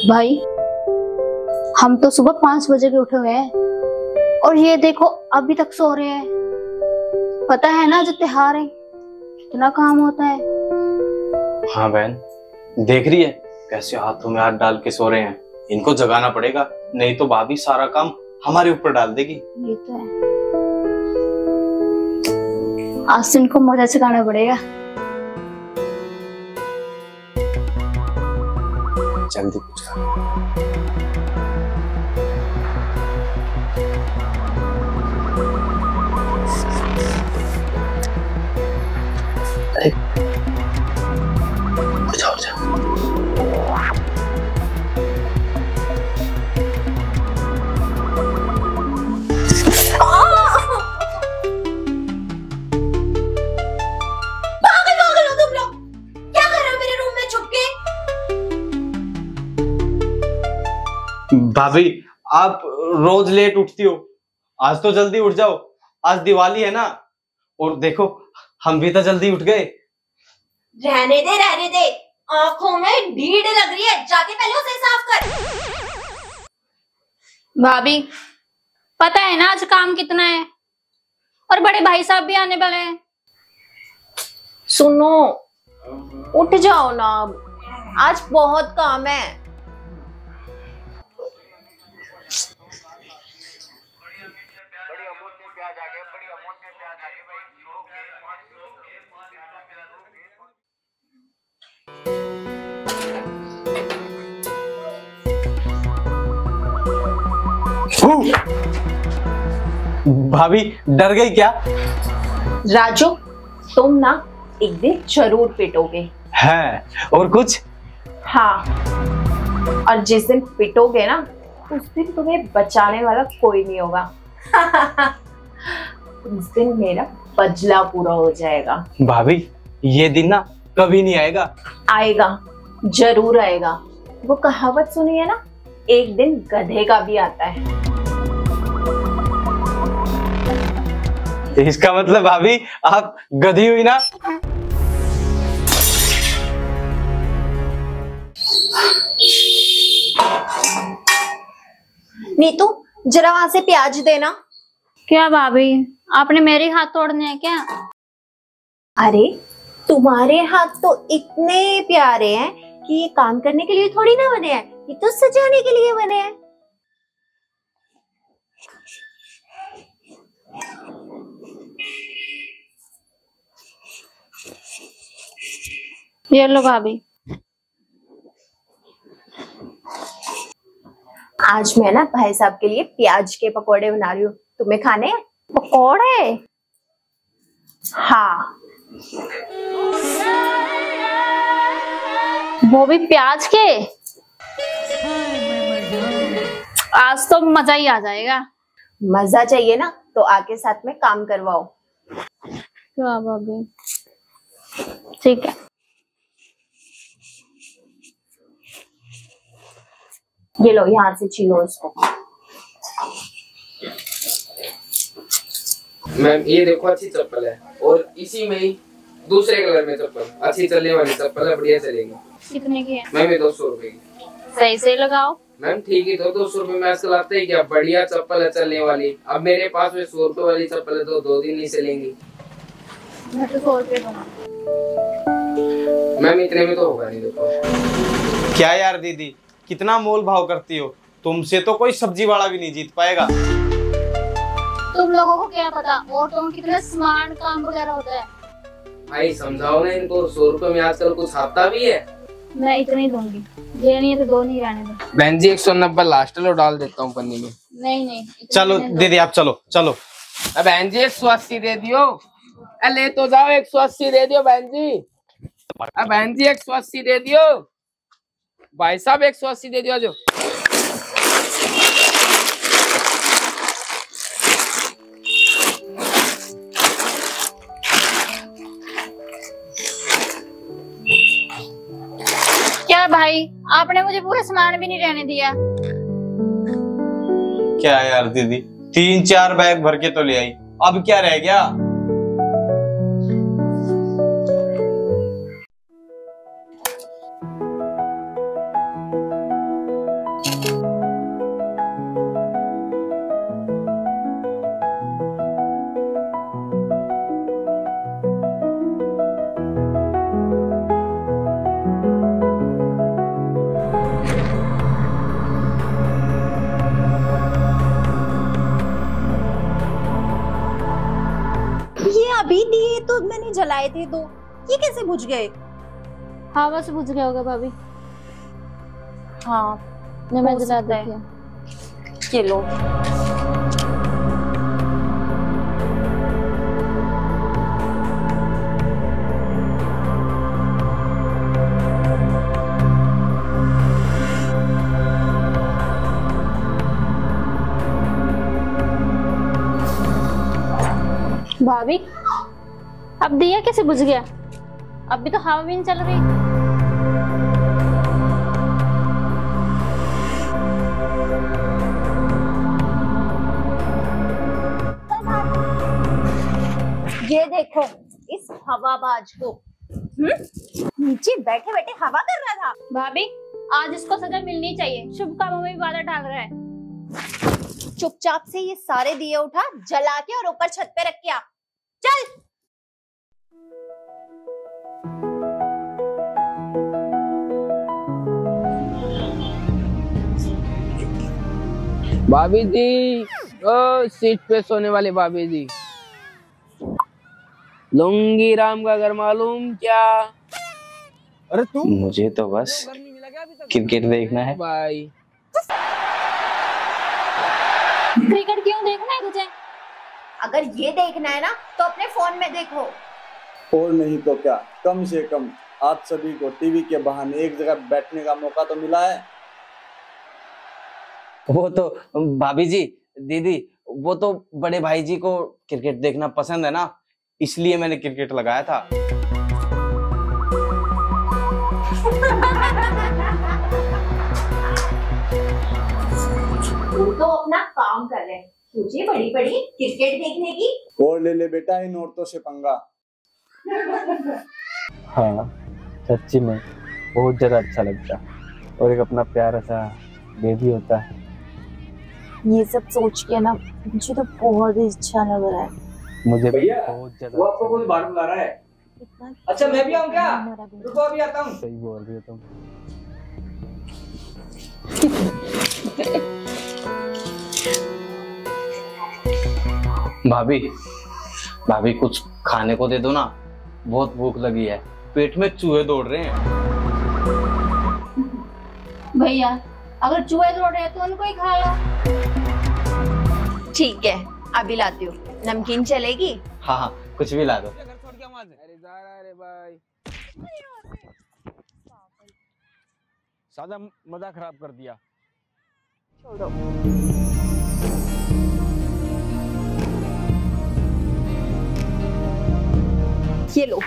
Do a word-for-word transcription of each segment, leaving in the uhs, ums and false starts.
भाई हम तो सुबह पांच बजे के उठे हुए हैं और ये देखो अभी तक सो रहे हैं। पता है ना जो त्योहार है कितना काम होता है। हाँ बहन, देख रही है कैसे हाथों में हाथ डाल के सो रहे हैं। इनको जगाना पड़ेगा, नहीं तो भाभी सारा काम हमारे ऊपर डाल देगी। ये तो है, आज तो इनको मजा सिखाना पड़ेगा। जल्दी कुछ कर। अरे जाओ जाओ। भाभी आप रोज लेट उठती हो, आज तो जल्दी उठ जाओ। आज दिवाली है ना, और देखो हम भी तो जल्दी उठ गए। रहने दे रहने दे, आंखों में भीड़ लग रही है, जाके पहले उसे साफ कर। भाभी पता है ना आज काम कितना है, और बड़े भाई साहब भी आने वाले हैं। सुनो, उठ जाओ ना, आज बहुत काम है। भाभी डर गई क्या? राजू तुम ना एक दिन जरूर पिटोगे। है और कुछ? हाँ, और जिस दिन पिटोगे ना उस दिन तुम्हें बचाने वाला कोई नहीं होगा। उस दिन मेरा बदला पूरा हो जाएगा। भाभी ये दिन ना कभी नहीं आएगा। आएगा, जरूर आएगा। वो कहावत सुनी है ना, एक दिन गधे का भी आता है। इसका मतलब भाभी आप गधी हुई ना? नीतू जरा वहां से प्याज देना। क्या भाभी आपने मेरे हाथ तोड़ने हैं क्या? अरे तुम्हारे हाथ तो इतने प्यारे हैं कि ये काम करने के लिए थोड़ी ना बने हैं, ये तो सजाने के लिए बने हैं। ये लो भाभी। आज मैं ना भाई साहब के लिए प्याज के पकोड़े बना रही हूँ, तुम्हें खाने हैं? पकोड़े? हाँ। वो भी प्याज के? आज तो मजा ही आ जाएगा। मजा चाहिए ना तो आके साथ में काम करवाओ। क्या भाभी, ठीक है। ये लो, यहाँ से छीलो इसको। मैम ये देखो अच्छी चप्पल है, और इसी में ही दूसरे कलर में चप्पल, अच्छी चलने वाली चप्पल है, बढ़िया चलेगी। कितने की है? मैम ये दो सौ रुपए की। सही से लगाओ। मैम ठीक है, तो दो सौ रुपए में आजकल आते ही क्या, बढ़िया चप्पल है चलने वाली। अब मेरे पास में सौ रुपए वाली चप्पल है तो दो दिन नहीं चलेंगी। मैं तो सौ रुपए दूंगा। मैम इतने में तो होगा नहीं। देखो क्या यार दीदी, कितना मोल भाव करती हो, तुमसे तो कोई सब्जी वाला भी नहीं जीत पाएगा। तुम लोगों को क्या पता और तुम कितने स्मार्ट काम वगैरह होता है। भाई समझाओ ना इनको, सौ रुपए में आजकल कुछ आता भी है। मैं इतनी दूंगी, ये नहीं है तो दो नहीं रहने दो। बहन जी एक सौ नब्बे लास्ट लो, डाल देता हूँ पन्नी में। नहीं नहीं चलो दीदी आप चलो चलो। अब बहन जी एक सौ अस्सी दे दियो। ले तो जाओ, एक सौ अस्सी दे दियो बहन जी। अब बहन जी एक सौ अस्सी दे दियो। भाई साहब एक सौ अस्सी दे दियो। जो क्या भाई, आपने मुझे पूरा सामान भी नहीं रहने दिया। क्या यार दीदी, तीन चार बैग भर के तो ले आई, अब क्या रह गया? मैंने जलाए थे दो, ये कैसे बुझ गए? हवा से बुझ गया होगा भाभी। हाँ, ने मैं हो जला सकता है। देती ये लो। भाभी अब दिया कैसे बुझ गया? अभी तो हवा भी नहीं चल रही। ये देखो इस हवाबाज को। हम्म? नीचे बैठे बैठे हवा कर रहा था। भाभी आज इसको सजा मिलनी चाहिए, शुभ कामों में भी बाधा डाल रहा है। चुपचाप से ये सारे दिए उठा, जला के और ऊपर छत पे रख के आ। चल। भाभी जी, ओ सीट पे सोने वाले भाभी जी, लुंगी राम का घर मालूम क्या? अरे तू, मुझे तो बस क्रिकेट देखना है भाई। क्रिकेट क्यों देखना है तुझे? अगर ये देखना है ना तो अपने फोन में देखो। और नहीं तो क्या, कम से कम आज सभी को टीवी के बहाने एक जगह बैठने का मौका तो मिला है। वो तो भाभी जी, दीदी, वो तो बड़े भाई जी को क्रिकेट देखना पसंद है ना, इसलिए मैंने क्रिकेट लगाया था। तू तो अपना काम कर रहे, तुझे बड़ी बड़ी क्रिकेट देखने की। और ले ले बेटा इन औरतों से पंगा। हाँ सच्ची में बहुत ज्यादा अच्छा लगता, और एक अपना प्यारा सा बेबी होता है। ये सब सोच के ना मुझे तो बहुत ही अच्छा लग रहा है। मुझे भी भैया, बहुत ज्यादा वो आपको कुछ बाहर बुला रहा है। इतना अच्छा मैं भी आऊँ क्या? हमारा भी- रुको अभी आता हूँ। सही बोल रही हो तुम। भाभी, भाभी कुछ खाने को दे दो ना, बहुत भूख लगी है, पेट में चूहे दौड़ रहे हैं। भैया अगर चूहे दौड़ रहे हैं तो उनको ही खा लो। ठीक है, अभी लाती हूँ। नमकीन चलेगी? हाँ हाँ, कुछ भी ला दो। अरे जा रहा है रे भाई, सादा मजा खराब कर दिया। छोड़ो। ये लो।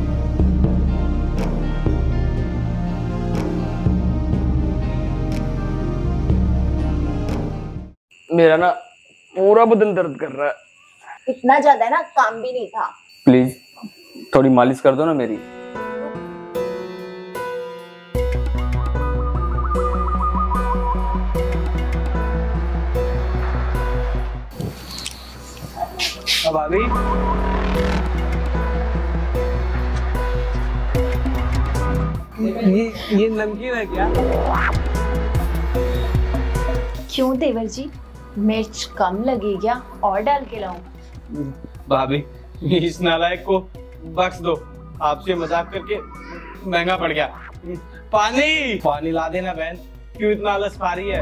मेरा ना पूरा बदन दर्द कर रहा है। इतना ज्यादा है ना, काम भी नहीं था। प्लीज थोड़ी मालिश कर दो ना मेरी। भाभी ये ये नमकीन है क्या? क्यों देवर जी, मिर्च कम लगी क्या? और डाल के लाऊं? भाभी इस नालायक को बख्श दो, आपसे मजाक करके महंगा पड़ गया। पानी पानी ला देना बहन, क्यों इतना आलस खा रही है?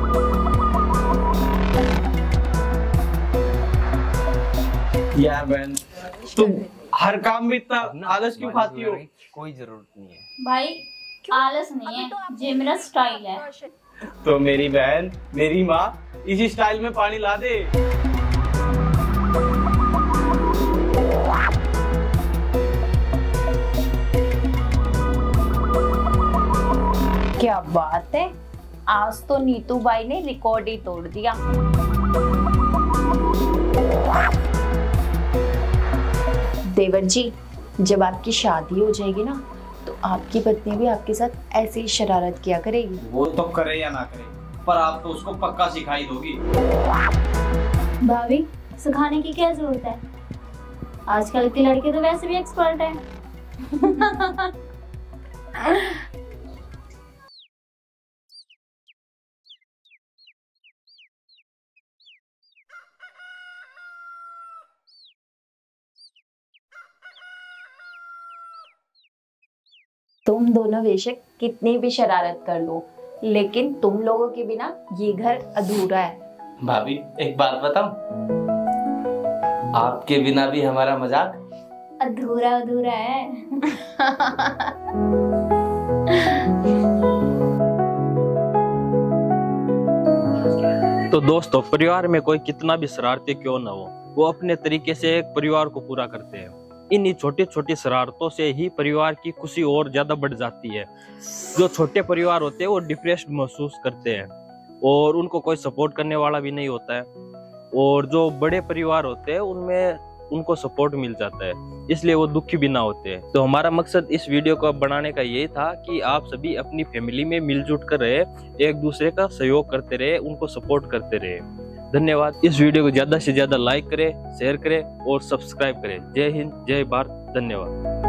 यार बहन, तुम हर काम में इतना आलस क्यों खाती हो? कोई जरूरत नहीं है भाई आलस नहीं है, ये मेरा स्टाइल है। तो मेरी बहन, मेरी माँ इसी स्टाइल में पानी ला दे। क्या बात है, आज तो नीतू बाई ने रिकॉर्ड ही तोड़ दिया। देवर जी, जब आपकी शादी हो जाएगी ना तो आपकी पत्नी भी आपके साथ ऐसे ही शरारत किया करेगी। वो तो करे या ना करे, पर आप तो उसको पक्का सिखाई दोगी। भाभी सिखाने की क्या जरूरत है, आजकल के लड़के तो वैसे भी एक्सपर्ट हैं। तुम दोनों बेशक कितनी भी शरारत कर लो, लेकिन तुम लोगों के बिना ये घर अधूरा है। भाभी एक बात बताऊं, आपके बिना भी हमारा मजाक अधूरा अधूरा है। तो दोस्तों, परिवार में कोई कितना भी शरारती क्यों ना हो, वो अपने तरीके से एक परिवार को पूरा करते हैं। इन्हीं छोटी छोटी शरारतों से ही परिवार की खुशी और ज्यादा बढ़ जाती है। जो छोटे परिवार होते हैं वो डिप्रेस्ड महसूस करते हैं और उनको कोई सपोर्ट करने वाला भी नहीं होता है, और जो बड़े परिवार होते हैं उनमें उनको सपोर्ट मिल जाता है, इसलिए वो दुखी भी ना होते हैं। तो हमारा मकसद इस वीडियो को बनाने का यही था कि आप सभी अपनी फैमिली में मिलजुल कर रहे, एक दूसरे का सहयोग करते रहे, उनको सपोर्ट करते रहे। धन्यवाद। इस वीडियो को ज्यादा से ज्यादा लाइक करें, शेयर करें और सब्सक्राइब करें। जय हिंद, जय भारत, धन्यवाद।